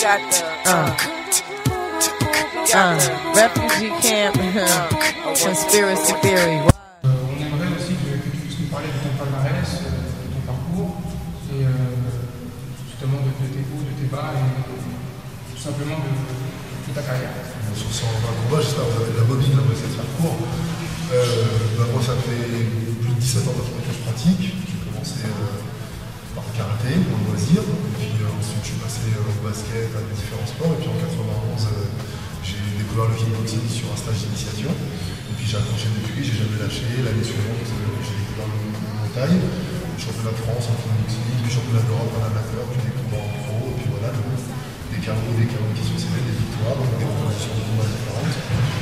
refugee camp, conspiracy theory. On aimerait aussi que tu puisses nous parler de ton palmarès, de ton parcours, et justement de tes hauts, de tes bas, et tout simplement de ta carrière. Sur 120 combats, j'espère que vous avez de la bobine, on va essayer de faire court. Moi, ça fait plus de 17 ans que je pratique. J'ai commencé par le karaté, pour le loisir, et puis ensuite je suis passé au basket, à différents sports, et puis en 91, j'ai découvert le kickboxing sur un stage d'initiation, et puis j'ai accroché depuis, j'ai jamais lâché. L'année suivante, j'ai découvert le Muay Thai, le championnat de France en kickboxing, le championnat d'Europe en amateur, puis des combats en pro, et puis voilà, des carreaux qui succédaient, des victoires, donc des propositions de combats différentes.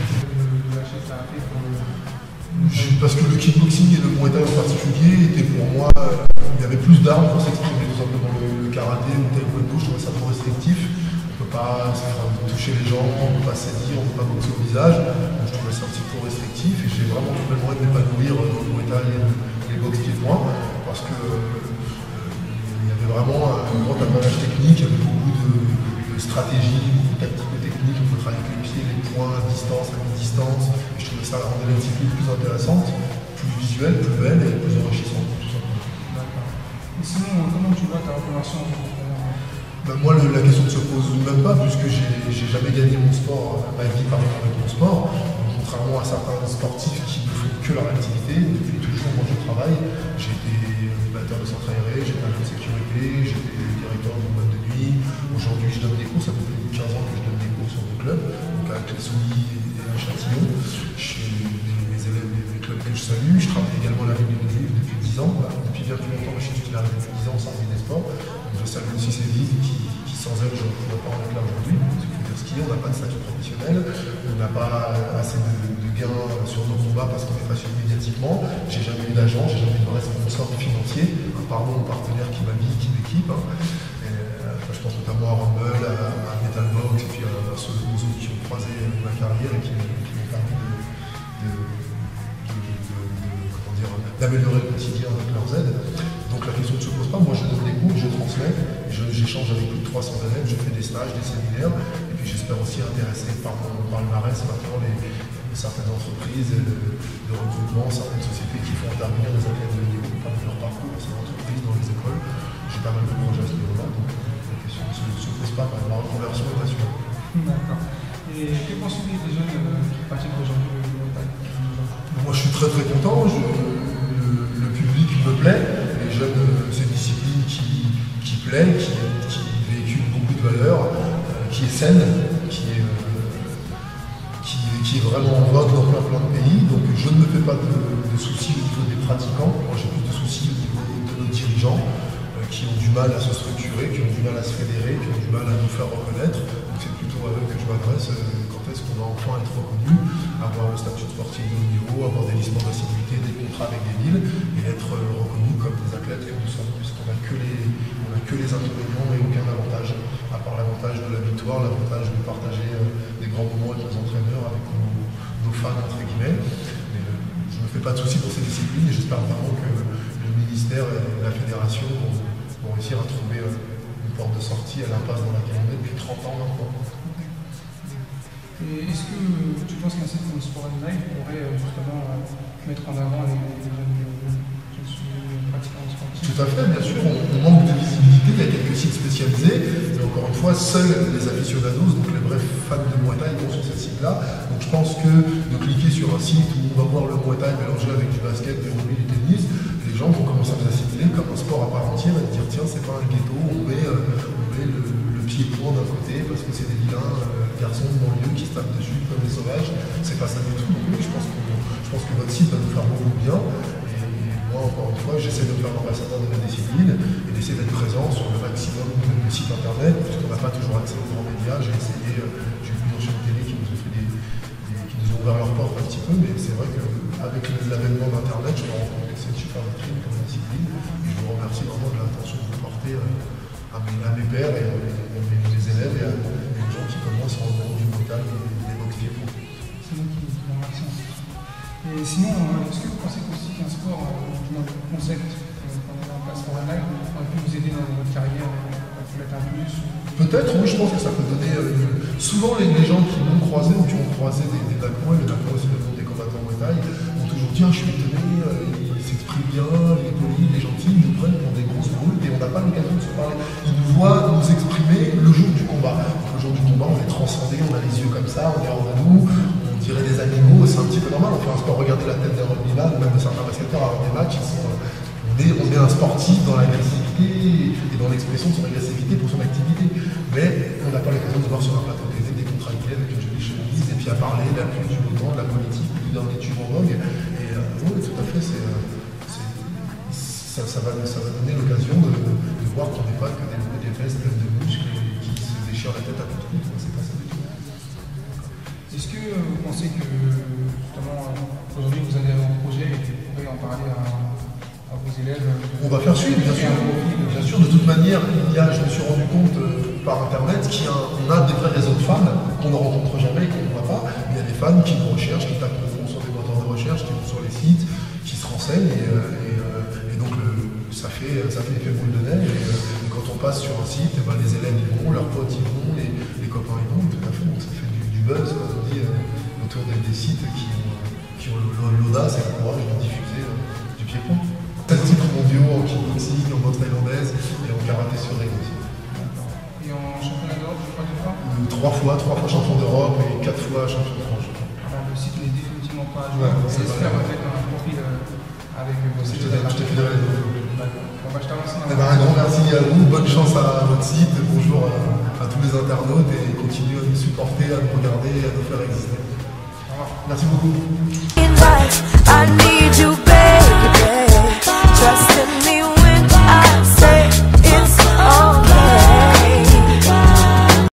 Parce que le kickboxing et le Muay Thai en particulier étaient pour moi, il y avait plus d'armes pour s'exprimer. Tout simplement le karaté ou le taekwondo, je trouvais ça trop restrictif. On ne peut pas toucher les gens, on ne peut pas saisir, on ne peut pas boxer au visage. Donc je trouvais ça un petit peu trop restrictif et j'ai vraiment trouvé le moyen de m'épanouir dans le Muay Thai et les boxe pieds-points parce que il y avait vraiment un grand avantage technique, il y avait beaucoup de stratégie, beaucoup de tactico-technique, on peut travailler avec les pieds, les poings, à distance, à mi-distance. Et je trouvais ça rendait la discipline plus intéressante, plus visuelle, plus belle et plus enrichissante, tout simplement. D'accord. Et sinon, comment tu vois ta reconversion en tant que moi, la question ne se pose même pas, puisque j'ai jamais gagné mon sport, ma vie par exemple avec mon sport. Donc, contrairement à certains sportifs qui ne font que leur activité, depuis toujours, moi je travaille. J'ai été animateur de centre aéré, j'ai été agent de sécurité, j'ai été directeur d'une boîte de nuit. Aujourd'hui, je donne des cours, ça fait plus de 15 ans que je donne des cours sur des clubs, donc avec les Soumis et à Châtillon. Je suis mes élèves, les clubs que je salue. Je travaille également à la Ville de Villers depuis 10 ans. Depuis bien plus longtemps, je suis titulaire depuis 10 ans au service des sports. Donc, je salue aussi ces villes qui sans elles, je ne pourrais pas en être là aujourd'hui. Parce qu'il faut dire skier, on n'a pas de statut professionnel, on n'a pas assez de gains sur nos combats parce qu'on est facile médiatiquement. J'ai jamais eu d'agent, j'ai jamais eu de responsable financier, à part mon partenaire qui m'habille, qui m'équipe. Je pense notamment à Rumble, à Metalbox, et puis à ceux autres qui ont croisé ma carrière et qui m'ont permis d'améliorer le quotidien avec leurs aides. Donc la question ne se pose pas, moi je donne des cours, je transmets, j'échange avec plus de 300 élèves, je fais des stages, des séminaires, et puis j'espère aussi intéresser par le palmarès maintenant certaines entreprises de recrutement, certaines sociétés qui font intervenir des athlètes de niveau parmi leur parcours, ces entreprises dans les écoles. J'ai pas mal de projets à ce niveau-là, donc la question ne se pose pas, ma reconversion est assurée. D'accord. Et que penses-tu des jeunes qui pratiquent aujourd'hui le Muay Thai? Moi je suis très très content, le public me plaît, les jeunes, c'est une discipline qui plaît, qui véhicule beaucoup de valeurs, qui est saine, qui est vraiment en vogue dans plein de pays. Donc je ne me fais pas de soucis au niveau des pratiquants, moi j'ai plus de soucis au niveau de nos dirigeants qui ont du mal à se structurer, qui ont du mal à se fédérer, qui ont du mal à nous faire reconnaître. Donc c'est plutôt à eux que je m'adresse. Quand est-ce qu'on va enfin être reconnu, avoir le statut de sportif de haut niveau, avoir des licences d'assiduité, des contrats avec des villes, et être reconnu comme des athlètes que nous sommes, puisqu'on n'a que les inconvénients et aucun avantage, à part l'avantage de la victoire, l'avantage de partager des grands moments avec nos entraîneurs, avec nos fans, entre guillemets. Mais je ne me fais pas de soucis pour ces disciplines et j'espère vraiment que le ministère et la fédération vont réussir à trouver une porte de sortie à l'impasse dans laquelle on est depuis 30 ans maintenant. Et est-ce que tu penses qu'un site comme Sport Online pourrait justement mettre en avant les jeunes pratiquants sportifs? Tout à fait, bien sûr, on manque de visibilité, il y a quelques sites spécialisés, mais encore une fois, seuls les aficionados, donc les vrais fans de Muay Thai vont sur ces sites-là. Donc je pense que de cliquer sur un site où on va voir le Muay Thai mélangé avec du basket, du rugby, du tennis, les gens vont commencer à s'assimiler comme un sport à part entière et dire tiens, c'est pas un ghetto, on met le pied-point d'un côté parce que c'est des vilains garçons de banlieue qui se tapent dessus comme des sauvages. C'est pas ça du tout. Donc oui, je pense que votre site va nous faire beaucoup de bien. Et moi, encore une fois, j'essaie de faire l'ambassadeur de la discipline et d'essayer d'être présent sur le maximum de sites internet, puisqu'on n'a pas toujours accès aux grands médias. J'ai essayé, j'ai vu dans chaîne télé qui nous ont ouvert leurs portes un petit peu, mais c'est vrai qu'avec l'avènement d'internet, je me rends compte que c'est une super vitrine comme discipline. Et je vous remercie vraiment de l'attention que vous portez à mes pairs et à mes élèves et à des gens qui commencent en dehors du mental et des box pieds. C'est moi qui vous remercie. Et sinon, est-ce que vous pensez aussi qu'un sport, du moins le concept qu'on a en place pour la live, aurait pu vous aider dans votre carrière, pour mettre un plus? Peut-être, oui, je pense que ça peut donner. Souvent, les gens qui m'ont croisé ou qui ont croisé des Danois, et notamment aussi le monde des combattants Muay Thai, ont toujours dit ah, je suis étonné, il s'exprime bien, il est poli, il est gentil, ils nous prennent pour des grosses brutes et on n'a pas l'occasion de se parler. Ils nous voient nous exprimer le jour du combat. Le jour du combat, on est transcendé, on a les yeux comme ça, on est hors de nous, on dirait des animaux, c'est un petit peu normal. On fait un sport, regardez la tête d'un rugbyman, même de certains basketteurs avant des matchs, on est un sportif dans l'agressivité et dans l'expression de son agressivité pour son activité. Mais on n'a pas l'occasion de voir sur un plateau télé des contractés avec une jolie chemise et puis à parler de la pluie, du beau temps, de la politique, du dernier tube en vogue. Et oui, tout à fait, ça va donner l'occasion de voir qu'on n'est pas que des fesses pleines de muscles et qui se déchirent la tête à tout coup. C'est pas ça du tout. Est-ce que vous pensez que justement aujourd'hui vous avez un projet et vous pourrez en parler à vos élèves? On va faire suite, bien sûr. Bien sûr, de toute manière, je me suis rendu compte par internet qu'on a des vrais réseaux de fans qu'on ne rencontre jamais et qu'on ne voit pas. Il y a des fans qui nous recherchent, qui tapent sur des moteurs de recherche, qui vont sur les sites, qui se renseignent et donc ça fait l'effet boule de neige. Et quand on passe sur un site, les élèves y vont, leurs potes y vont, les copains y vont, tout à fait. Donc ça fait du buzz, comme on dit, autour des sites qui ont l'audace et le courage de diffuser du pied-point. 7 titres mondiaux en kickboxing, en boxe thaïlandaise et en karaté sur ring aussi. Et en championnat d'Europe, je crois deux fois 3 fois champion d'Europe et 4 fois champion de France. Alors le site n'est définitivement pas à jouer. Ouais, c'est faire peut-être un profil avec vos Je te filerai les deux. Bon, je t'avance. Un grand merci à vous, bonne chance à votre site, bonjour à tous les internautes et continuez à nous supporter, à nous regarder et à nous faire exister. Au revoir. Merci beaucoup. I need you.